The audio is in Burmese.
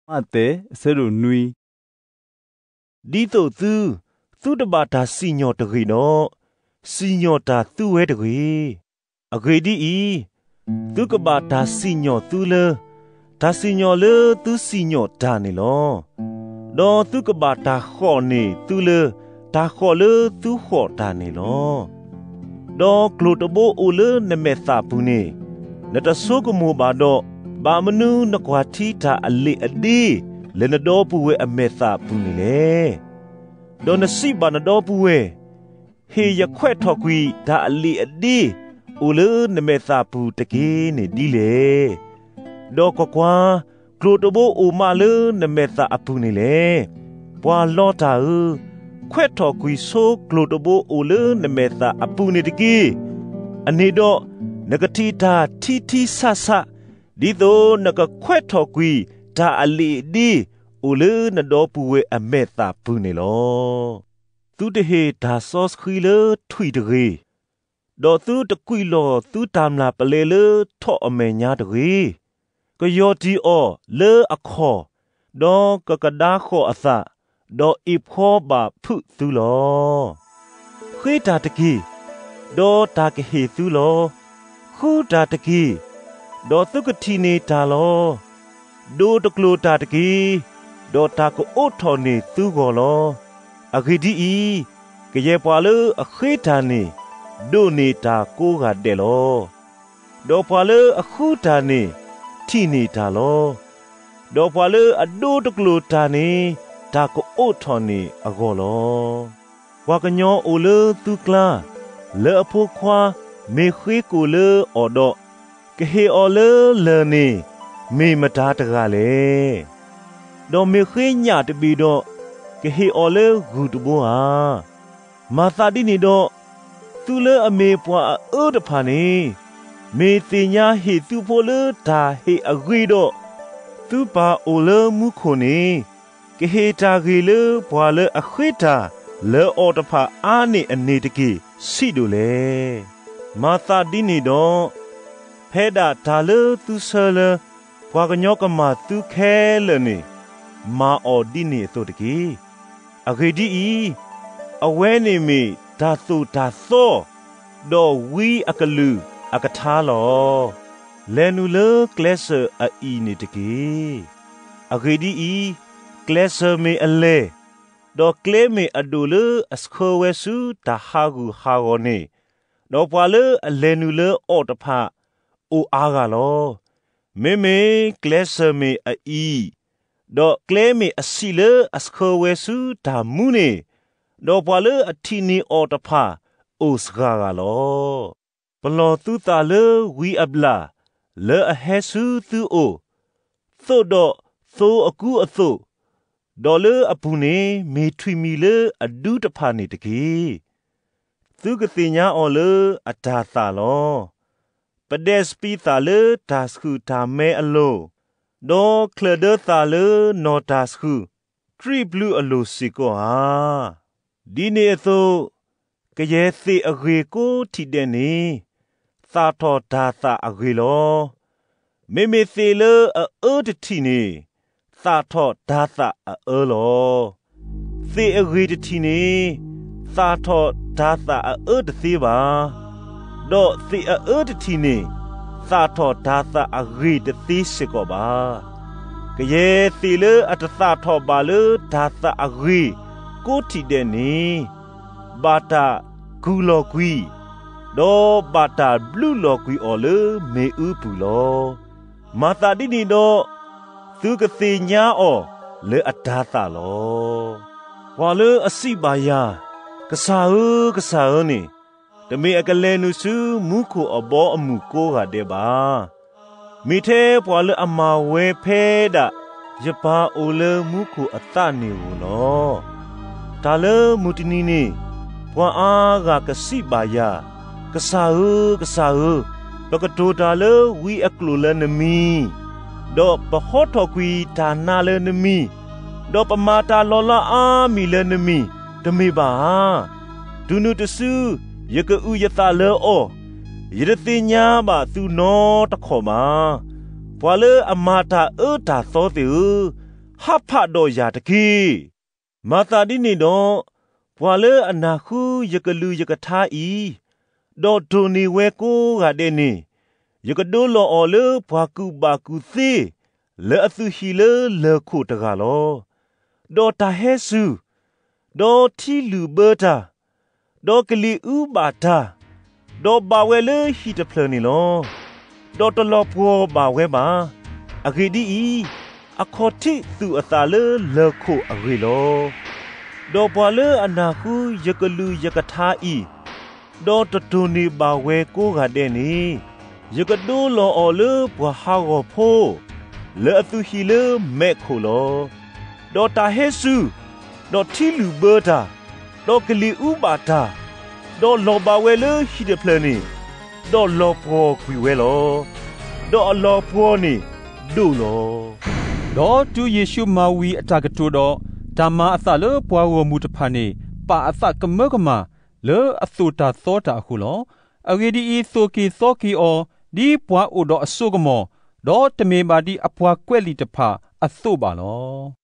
มาเตเสรุนุยดีโตသူတဘာတာစီညောတရီနော်စီညောတာသူဝဲတရီအဂေဒီဤသူကဘာတာစီညောသူလေဒါစီညောလေသူစီညောတာနေလောဒေါ်သူကဘာတာခေါ်နေသူလေတာခေါ်လေသူခေါ်တာနေလောဒေါ်ကလိုတဘိုအိုလေနမေသာပူနေနတဆိုးကမောဘာတော့ဘာမနူးနကွာတီတာအလေအဒီလေနဒေါ်ပူဝဲအမေသာပူနေလေဒေါ်နစီဘာနဒေါ်ပူဝဲဟေရခွဲ့ထော်ကွီဒါအလီအဒီအိုလေနမေသာပူတကေနေဒီလေဒေါ်ကွာကလိုတဘိုအိုမာလေနမေသာအပူနေလေပွာလောတာခွဲ့ထော်ကွီဆိုကလိုတဘိုအိုလေနမေသာအပူနေတကေအနေတော့နဂတိတာတီဆဆဒီတော့နကခွဲ့ထော်ကွီဒါအလီဒီအိုလေနဒေါ်ပူဝဲအမေသာပူနေလောသူတဟေဒါဆော့စခီလေထွီတရေဒေါ်သူတကွီလောသူတမ်လာပလေလေထော့အမေညာတရေကယောတီအောလေအခေါ်ဒေါ်ကကဒါခေါ်အသဒေါ်အိဖောဘာဖုသူလောခေတာတကီဒေါ်တာကဟေသူလောခုတာတကီဒေါ်သူကတီနေတာလောဒိုတကလိုတာတကီဒေါ်တာကိုအိုထော်နေသူကောလောအခိဒီဤကရေပွာလအခိတာနေဒိုနေတာကိုကတဲ့လောဒေါ်ပွာလအခုတာနေတီနေတာလောဒေါ်ပွာလအဒိုတကလိုတာနေတာကိုအိုထော်နေအကောလောဝါကညောအိုလသူကလာလေအဖို့ခွာမေခွေးကိုလေအော်တော့ကဟေအော်လေနေမေမတာတကလေဒေါ်မေခွေးညတပီတော့ကဟေအော်လေဂူတဘောဟာမာသာဒီနေတော့သူလေအမေပွားအိုးတဖာနေမေတင်ညာဟေသူဖိုလေဒါဟေအဂွေတော့သူပါအိုလေမှုခုနေကဟေတာဂေလေဘွာလေအခွေတာလေအော်တဖာအားနေအနေတကေစီတို့လေမာသာဒီနေတော့ဖဲဒါဒါလေသူဆလေဘွာကညောကမာသူခဲလေနေမာအော်ဒီနေဆိုတကေအဂေဒီဤအဝဲနေမီဒါသူဒါသောဒေါ်ဝီအကလူအကထားလောလဲနူလေကလဆာအီနေတကေအဂေဒီဤကလဆာမေအလေဒေါ်ကလေမေအဒူလေအစခိုဝဲဆူဒါဟာဂူဟာဂောနေဒေါ်ပွာလေအလဲနူလေအော်တဖာအိုအားကလောမေကလဆာမေအီဒေါ်ကလေမေအစီလေအစခိုဝဲဆူဒါမူနေဒေါ်ပွာလေအတီနီအော်တဖာအိုစကာကလောပလောသူတာလေဝီအဘလာလေအဟဲဆူသူအိုသို့တော့သို့အကူအသို့ဒေါ်လေအပူနေမေထွီမီလေအဒူးတဖာနေတကေသူကတိညာအော်လေအတာသာလောပဒက်စပီသာလေဒါစခုတာမဲအလိုဒေါ်ကလဒသာလေနော်ဒါစခုထရီဘလူးအလိုစီကောဟာဒီနေသို့ကရဲစီအဂေကိုတီတဲ့နေသာထောဒါသာအဂေလောမေစီလေအော်တတီနေသာထောဒါသာအော်လောစီအဂေတတီနေသာထောဒါသာအော်တစီပါဒေါ်စီအော်တတီနေသာထောဒါသာအဂေတသိစကောပါကရဲစီလေအတသာထောပါလေဒါသာအဂေကိုတီတဲ့နေဘာတာဂူလောကွီဒေါ်ဘာတာဘလူးလောကွီအော်လေမေဥပူလောမာတာဒီနီတော့သူကတိညာအော်လေအတားတာလောဝါလေအစိပါယာကစားနေတမေအကလဲနုစုမူခုအဘောအမှုကိုကတဲ့ပါမိသေးပွာလေအမဝဲဖဲတာရပါအိုလေမူခုအတနေဘူးနော်ဒါလေမူတနီနေပွာအားကကစိပါယာကစားဘကတိုတာလေဝီအကလူလနမီဒေါ်ပဟောထောကွီဒါနာလနမီဒေါ်ပမာတာလောလာအာမီလနမီတမေပါဒုနုတဆူယကဥယတာလေအောယရတိညာပါသူနောတခေါ်မှာဘွာလေအမာတာတာသောတေฮับพะดอยาตะกีมาตาดินี่ดอปวาเลอนาคูยกะลือยกะทาอีดอโดนีเวโกกะเดนียกะโดลออเลปวากูบากูซีเลอสุฮีเลเลโคตะกาลอดอตาเฮซูดอทีลูเบอร์ตาดอกลีอูบาตาดอบาเวเลฮีตะเพลนี่ลอดอตลอปัวบาเวมาอะเกดีอีอะคอติสุอะตาเลโคอะเกลอดอปวาเลอนาคูยกะลือยกะทาอีดอตะตูนีบาเวโกกะเดนียกะโดลออเลปวาฮากอโพเลอตุฮีเลเมโคโลดอตาเฮซูดอทีลูเบอร์ตาดอกลีอูบาตาดอลอบาเวเลฮีเดเพลนีดอลอปอคุยเวโลดอลอปอนี่ดูโลดอตูเยซูมาวีอตากะตูดอตามาอะซาเลปวาวมูตะพานีปาอะซากะเมกะมาเลอสุตาโซตาคูลออะเกดีอีโซกีโซกีออดีปวาอุดออสุกมอดอตะเมบาดีอะปวาแควลิตะพาอะสุบาลอ